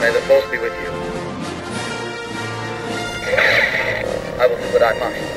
May the Force be with you. I will do what I must.